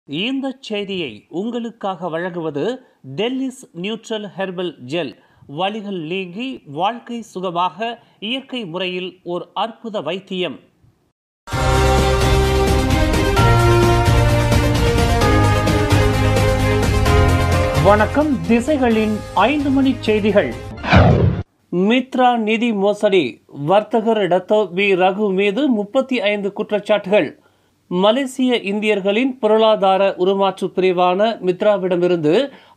இந்த செய்தியை உங்களுக்காக வழங்குவது டெல்லிஸ் நியூட்ரல் ஹெர்பல் ஜெல். வலிகள் நீங்கி வாழ்க்கை சுகமாக இயற்கை முறையில் ஒரு அற்புத வைத்தியம். வணக்கம். திசைகளின் 5 மணி செய்திகள். மித்ரா நிதி மோசடி, வர்த்தகர் டத்தோக் பி ரகு மீது 35 குற்றச்சாட்டுகள். மலேசிய இந்தியர்களின் பொருளாதார உருமாற்று பிரிவான மித்ராவிடமிருந்து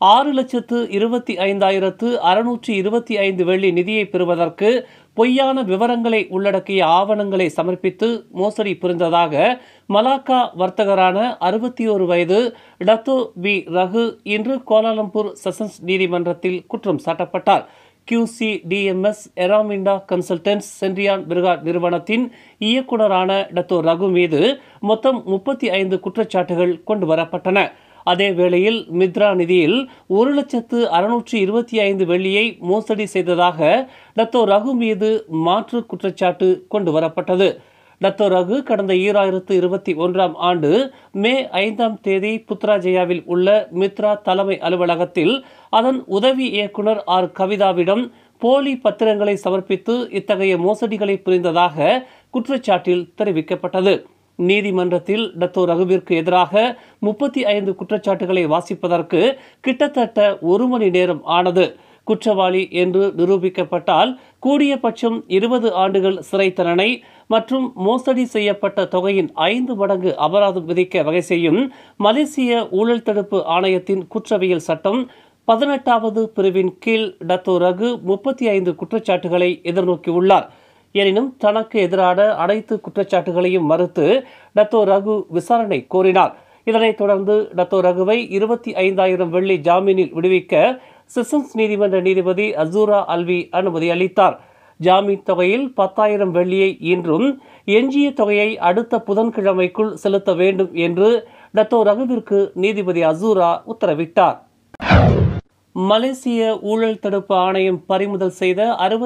6,25,625 வெள்ளி நிதியை பெறுவதற்கு பொய்யான விவரங்களை உள்ளடக்கிய ஆவணங்களை சமர்ப்பித்து மோசடி புரிந்ததாக மலாக்கா வர்த்தகரான 61 வயது டத்தோக் பி ரகு இன்று கோலாலம்பூர் செஷன்ஸ் நீதிமன்றத்தில் குற்றம் சாட்டப்பட்டார். QCDMS எராமிண்டா கன்சல்டன்ட்ஸ் சென்ட்ரியான் பிரிகாட் நிறுவனத்தின் இயக்குநரான டத்தோக் ரகு மீது மொத்தம் 35 குற்றச்சாட்டுகள் கொண்டு வரப்பட்டன. அதே வேளையில் மித்ரா நிதியில் 1,625 வெள்ளியை மோசடி செய்ததாக டத்தோக் ரகு மீது மாற்று குற்றச்சாட்டு கொண்டு வரப்பட்டது. டத்தோக் ரகு கடந்த 2021 ஆண்டு மே 5 புத்ராஜயாவில் உள்ள மித்ரா தலைமை அலுவலகத்தில் அதன் உதவி இயக்குனர் ஆர் கவிதாவிடம் போலி பத்திரங்களை சமர்ப்பித்து இத்தகைய மோசடிகளை புரிந்ததாக குற்றச்சாட்டில் தெரிவிக்கப்பட்டது. நீதிமன்றத்தில் டத்தோக் ரகுவிற்கு எதிராக 35 குற்றச்சாட்டுகளை வாசிப்பதற்கு கிட்டத்தட்ட 1 மணி நேரம் ஆனது. குற்றவாளி என்று நிரூபிக்கப்பட்டால் கூடியபட்சம் 20 ஆண்டுகள் சிறை தண்டனை மற்றும் மோசடி செய்யப்பட்ட தொகையின் 5 மடங்கு அபராதம் விதிக்க வகை செய்யும் மலேசிய ஊழல் தடுப்பு ஆணையத்தின் குற்றவியல் சட்டம் 18வது பிரிவின் கீழ் டத்தோக் ரகு 35 குற்றச்சாட்டுகளை எதிர்நோக்கியுள்ளார். எனினும் தனக்கு எதிரான அனைத்து குற்றச்சாட்டுகளையும் மறுத்து டத்தோக் ரகு விசாரணை கோரினார். இதனைத் தொடர்ந்து டத்தோக் ரகுவை 25,000 வெள்ளி ஜாமீனில் விடுவிக்க செஷன்ஸ் நீதிமன்ற நீதிபதி அசூரா அல்வி அனுமதி அளித்தார். ஜாமீன் தொகையில் 10,000 வெள்ளியை இன்றும் எஞ்சிய தொகையை அடுத்த புதன்கிழமைக்குள் செலுத்த வேண்டும் என்று டத்தோக் ரகுவிற்கு நீதிபதி அசூரா உத்தரவிட்டார். மலேசிய ஊழல் தடுப்பு ஆணையம் பறிமுதல் செய்த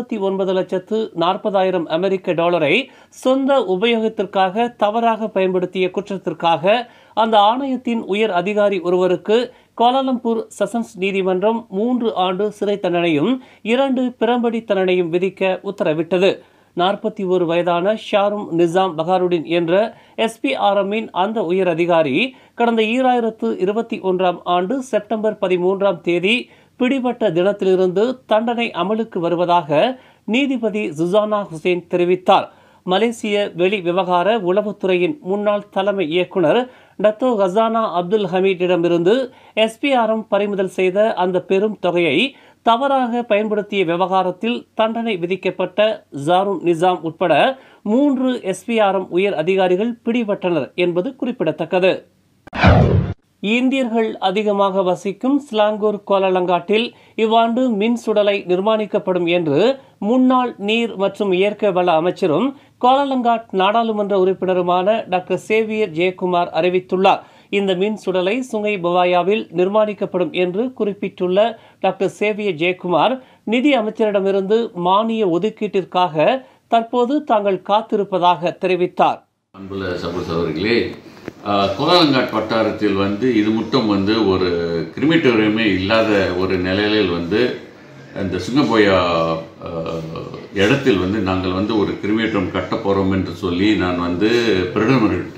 69,40,000 அமெரிக்க டாலரை சொந்த உபயோகத்திற்காக தவறாக பயன்படுத்திய குற்றத்திற்காக அந்த ஆணையத்தின் உயர் அதிகாரி ஒருவருக்கு கோலாலம்பூர் செஷன்ஸ் நீதிமன்றம் 3 ஆண்டு சிறை தண்டனையும் 2 பிறம்படி தண்டனையும் விதிக்க உத்தரவிட்டது. 41 வயதான ஷாரும் நிசாம் பகாருடின் என்ற SPRMின் அந்த உயர் அதிகாரி கடந்த 2021 ஆண்டு செப்டம்பர் 13 பிடிபட்ட தினத்திலிருந்து தண்டனை அமலுக்கு வருவதாக நீதிபதி சுசானா ஹுசேன் தெரிவித்தார். மலேசிய வெளி விவகார உளவுத்துறையின் முன்னாள் தலைமை இயக்குனர் டத்தோக் கசானா அப்துல் ஹமீதிடமிருந்து SPRM பறிமுதல் செய்த அந்த பெரும் தொகையை தவறாக பயன்படுத்திய விவகாரத்தில் தண்டனை விதிக்கப்பட்ட ஜாரும் நிசாம் உட்பட 3 SPRM உயர் அதிகாரிகள் பிடிபட்டனர் என்பது குறிப்பிடத்தக்கது. இந்தியர்கள் அதிகமாக வசிக்கும் ஸ்லாங்கூர் கோலாலங்காட்டில் இவ்வாண்டு மின் சுடலை நிர்மாணிக்கப்படும் என்று முன்னாள் நீர் மற்றும் இயற்கை வள அமைச்சரும் கோலாலங்காட் நாடாளுமன்ற உறுப்பினருமான டாக்டர் சேவியர் ஜெயக்குமார் அறிவித்துள்ளார். இந்த மின் சுடலை சுங்கை பவாயாவில் நிர்மாணிக்கப்படும் என்று குறிப்பிட்டுள்ள டாக்டர் சேவியர் ஜெயக்குமார் நிதி அமைச்சரிடமிருந்து மானிய ஒதுக்கீட்டிற்காக தற்போது தாங்கள் காத்திருப்பதாக தெரிவித்தார். அன்புள்ள சகோதரர்களே, கோலாலங்காட் வட்டாரத்தில் இது மட்டும் ஒரு கிரிமிட்டோரியமே இல்லாத ஒரு நிலையில் இந்த சுங்கபோயா இடத்தில் நாங்கள் ஒரு கிரிமிட்டோரியம் கட்ட போகிறோம் என்று சொல்லி நான் பிரதமர்கிட்ட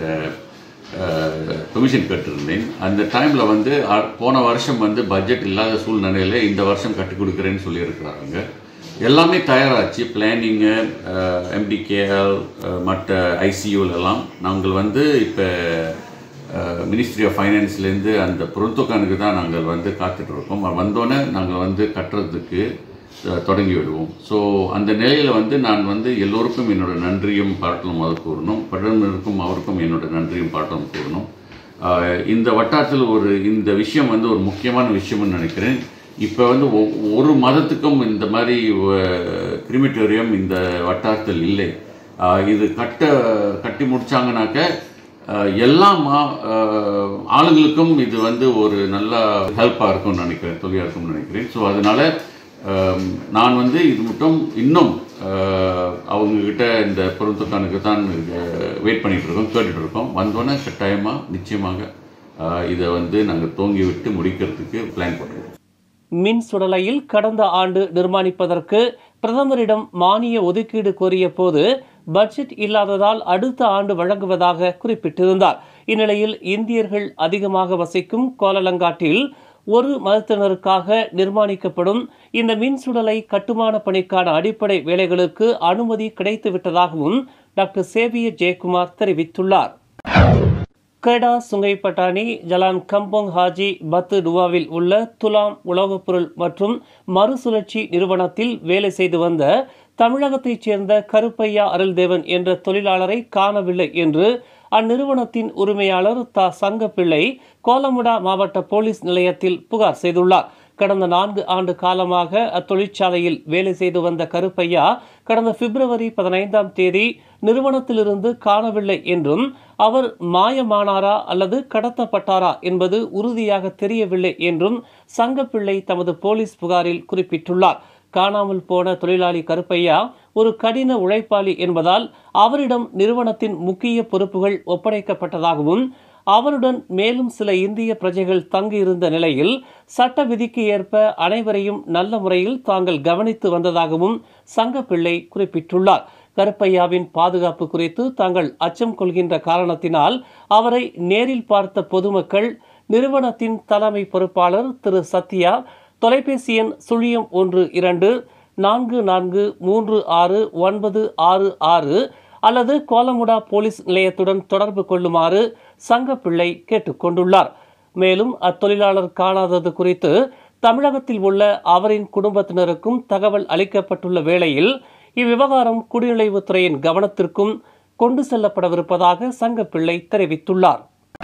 பெர்மிஷன் கேட்டிருந்தேன். அந்த டைமில் போன வருஷம் பட்ஜெட் இல்லாத சூழ்நிலையில் இந்த வருஷம் கட்டி கொடுக்குறேன்னு சொல்லியிருக்கிறாங்க. எல்லாமே தயாராச்சு. பிளானிங்கு, MDKL மற்ற ICUலெல்லாம் நாங்கள் இப்போ மினிஸ்ட்ரி ஆஃப் ஃபைனான்ஸ்லேருந்து அந்த புரந்தோக்கானுக்கு தான் நாங்கள் காத்துட்ருக்கோம். வந்தோன்னே நாங்கள் கட்டுறதுக்கு தொடங்கி விடுவோம். ஸோ அந்த நிலையில் நான் எல்லோருக்கும் என்னோடய நன்றியும் பாராட்டலும் அதை கூறணும். பிரதமருக்கும் அவருக்கும் என்னோடய நன்றியும் பாராட்டலும் கூறணும். இந்த வட்டாரத்தில் இந்த விஷயம் ஒரு முக்கியமான விஷயம்னு நினைக்கிறேன். இப்போ ஒரு மதத்துக்கும் இந்த மாதிரி கிரிமிட்டோரியம் இந்த வட்டாரத்தில் இல்லை. இது கட்டி முடிச்சாங்கனாக்க எல்லா ஆளுங்களுக்கும் இது ஒரு நல்ல ஹெல்ப்பாக இருக்கும்னு நினைக்கிறேன், தொழிலாக இருக்கும்னு நினைக்கிறேன். ஸோ அதனால் நான் இது மட்டும் இன்னும் அவங்கக்கிட்ட இந்த பொருத்தக்கானுக்கு தான் வெயிட் பண்ணிகிட்ருக்கோம், கேட்டுட்ருக்கோம். வந்தோன்னே கட்டாயமாக நிச்சயமாக இதை வந்து நாங்கள் துவங்கி விட்டு முடிக்கிறதுக்கு பிளான் பண்ணுறோம். மின் சுடலையில் கடந்த ஆண்டு நிர்மாணிப்பதற்கு பிரதமரிடம் மானிய ஒதுக்கீடு கோரிய போது பட்ஜெட் இல்லாததால் அடுத்த ஆண்டு வழங்குவதாக குறிப்பிட்டிருந்தார். இந்நிலையில் இந்தியர்கள் அதிகமாக வசிக்கும் கோலலங்காட்டில் ஒரு மதத்தினருக்காக நிர்மாணிக்கப்படும் இந்த மின் சுடலை கட்டுமான பணிக்கான அடிப்படை வேலைகளுக்கு அனுமதி கிடைத்துவிட்டதாகவும் டாக்டர் சேவியர் ஜெயக்குமார் தெரிவித்துள்ளார். கெடா சுங்கை பட்டாணி ஜலான் கம்போங் ஹாஜி பத்து டுவாவில் உள்ள துலாம் உலோகப் பொருள் மற்றும் மறுசுழற்சி நிறுவனத்தில் வேலை செய்து வந்த தமிழகத்தைச் சேர்ந்த கருப்பையா அருள்தேவன் என்ற தொழிலாளரை காணவில்லை என்று அந்நிறுவனத்தின் உரிமையாளர் சங்கப்பிள்ளை கோலமுடா மாவட்ட போலீஸ் நிலையத்தில் புகார் செய்துள்ளார். கடந்த 4 ஆண்டு காலமாக அத்தொழிற்சாலையில் வேலை செய்து வந்த கருப்பையா கடந்த பிப்ரவரி 15ஆம் தேதி நிறுவனத்திலிருந்து காணவில்லை என்றும் அவர் மாயமானாரா அல்லது கடத்தப்பட்டாரா என்பது உறுதியாக தெரியவில்லை என்றும் சங்கப்பிள்ளை தமது போலீஸ் புகாரில் குறிப்பிட்டுள்ளார். காணாமல் போன தொழிலாளி கருப்பையா ஒரு கடின உழைப்பாளி என்பதால் அவரிடம் நிறுவனத்தின் முக்கிய பொறுப்புகள் ஒப்படைக்கப்பட்டதாகவும் அவருடன் மேலும் சில இந்திய பிரஜைகள் தங்கியிருந்த நிலையில் சட்ட விதிக்கு ஏற்ப அனைவரையும் நல்ல முறையில் தாங்கள் கவனித்து வந்ததாகவும் சங்கப்பிள்ளை குறிப்பிட்டுள்ளார். கருப்பையாவின் பாதுகாப்பு குறித்து தாங்கள் அச்சம் கொள்கின்ற காரணத்தினால் அவரை நேரில் பார்த்த பொதுமக்கள் நிறுவனத்தின் தலைமை பொறுப்பாளர் திரு சத்யா தொலைபேசி எண் 0124 44369666 அல்லது கோலமுடா போலீஸ் நிலையத்துடன் தொடர்பு கொள்ளுமாறு சங்கப்பிள்ளை கேட்டுக்கொண்டுள்ளார். மேலும் அத்தொழிலாளர் காணாதது குறித்து தமிழகத்தில் உள்ள அவரின் குடும்பத்தினருக்கும் தகவல் அளிக்கப்பட்டுள்ள வேளையில் இவ்விவகாரம் குடிநுழைவுத்துறையின் கவனத்திற்கும் கொண்டு செல்லப்படவிருப்பதாக சங்கப்பிள்ளை தெரிவித்துள்ளார்.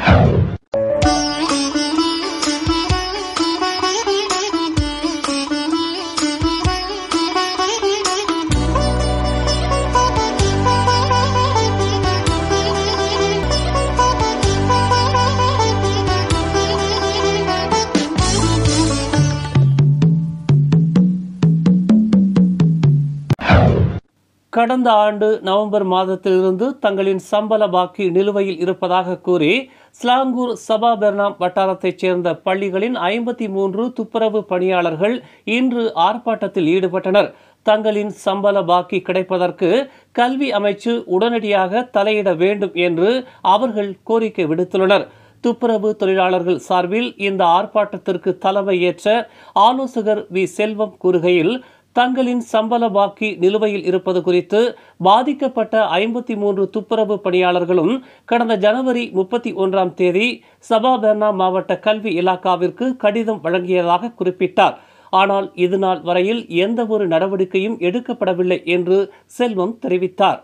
கடந்த ஆண்டு நவம்பர் மாதத்திலிருந்து தங்களின் சம்பள பாக்கி நிலுவையில் இருப்பதாக கூறி ஸ்லாங்கூர் சபா பெர்னாம் வட்டாரத்தைச் சேர்ந்த பள்ளிகளின் 53 துப்புரவு பணியாளர்கள் இன்று ஆர்ப்பாட்டத்தில் ஈடுபட்டனர். தங்களின் சம்பள பாக்கி கிடைப்பதற்கு கல்வி அமைச்சு உடனடியாக தலையிட வேண்டும் என்று அவர்கள் கோரிக்கை விடுத்துள்ளனர். துப்புரவு தொழிலாளர்கள் சார்பில் இந்த ஆர்ப்பாட்டத்திற்கு தலைமை ஏற்ற ஆலோசகர் வி செல்வம் கூறுகையில் தங்களின் சம்பள பாக்கி நிலுவையில் இருப்பது குறித்து பாதிக்கப்பட்ட 53 துப்புரவு பணியாளர்களும் கடந்த ஜனவரி 31ஆம் தேதி சபா பெர்னாம் மாவட்ட கல்வி இலாக்காவிற்கு கடிதம் வழங்கியதாக குறிப்பிட்டார். ஆனால் இதுநாள் வரையில் எந்த ஒரு நடவடிக்கையும் எடுக்கப்படவில்லை என்று செல்வம் தெரிவித்தார்.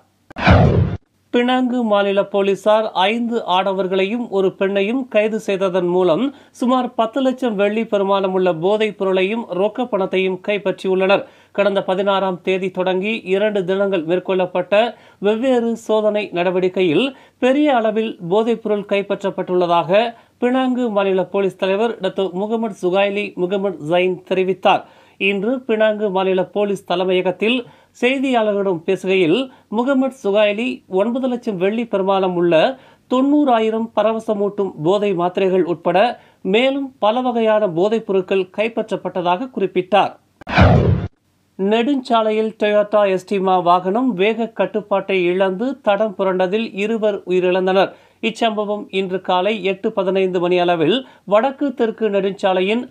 பினாங்கு மாநில போலீசார் 5 ஆடவர்களையும் ஒரு பெண்ணையும் கைது செய்ததன் மூலம் சுமார் 10 லட்சம் வெள்ளி பெறுமானம் உள்ள போதைப் பொருளையும் ரொக்க பணத்தையும் கைப்பற்றியுள்ளனர். கடந்த 16ஆம் தேதி தொடங்கி 2 தினங்கள் மேற்கொள்ளப்பட்ட வெவ்வேறு சோதனை நடவடிக்கையில் பெரிய அளவில் போதைப் பொருள் கைப்பற்றப்பட்டுள்ளதாக பினாங்கு மாநில போலீஸ் தலைவர் doctor Mohamed Suhaili Mohamed Zain தெரிவித்தார். இன்று பினாங்கு மாநில போலீஸ் தலைமையகத்தில் செய்தியாளர்களிடம் பேசுகையில் முகமது சுகாய்லி 9 லட்சம் வெள்ளி பெறுமானம் உள்ள 90,000 பரவசமூட்டும் போதை மாத்திரைகள் உட்பட மேலும் பல வகையான போதைப் பொருட்கள் கைப்பற்றப்பட்டதாக குறிப்பிட்டார். நெடுஞ்சாலையில் டொயோட்டா எஸ்டிமா வாகனம் வேக கட்டுப்பாட்டை இழந்து தடம் புரண்டதில் 2 உயிரிழந்தனர். இச்சம்பவம் இன்று காலை 8:15 மணி அளவில் வடக்கு தெற்கு நெடுஞ்சாலையின்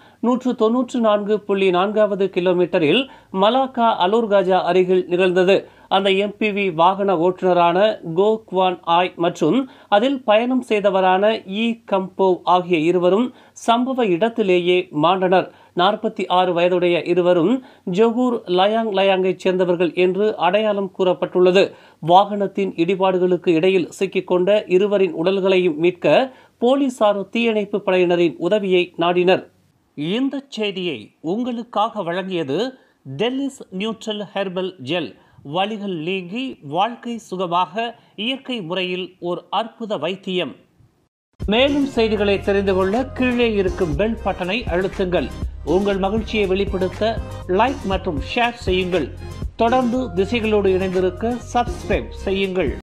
194.4வது கிலோமீட்டரில் மலாக்கா அலூர்காஜா அருகில் நிகழ்ந்தது. அந்த எம்பிவி வாகன ஓட்டுநரான கோ குவான் ஆய் மற்றும் அதில் பயணம் செய்தவரான இ கம்போவ் ஆகிய இருவரும் சம்பவ இடத்திலேயே மாண்டனர். 46 வயதுடைய இருவரும் ஜொகூர் லயாங்கைச் சேர்ந்தவர்கள் என்று அடையாளம் கூறப்பட்டுள்ளது. வாகனத்தின் இடிபாடுகளுக்கு இடையில் சிக்கிக்கொண்ட இருவரின் உடல்களையும் மீட்க போலீசார் தீயணைப்பு படையினரின் உதவியை நாடினர். இந்த செய்தியை உங்களுக்காக வழங்கியது டெல்லிஸ் நியூட்ரல் ஹெர்பல் ஜெல். வலிகள் நீங்கி வாழ்க்கை சுகமாக இயற்கை முறையில் ஒரு அற்புத வைத்தியம். மேலும் செய்திகளை தெரிந்து கொள்ள கீழே இருக்கும் பெல் பட்டனை அழுத்துங்கள். உங்கள் மகிழ்ச்சியை வெளிப்படுத்த லைக் மற்றும் ஷேர் செய்யுங்கள். தொடர்ந்து திசைகளோடு இணைந்திருக்க சப்ஸ்கிரைப் செய்யுங்கள்.